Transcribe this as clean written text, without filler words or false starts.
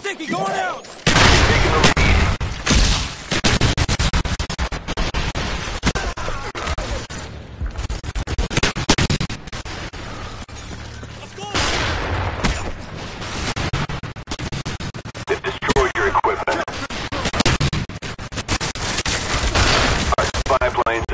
sticky, going out! Taking the lead. Let's go! They've destroyed your equipment. Our spy planes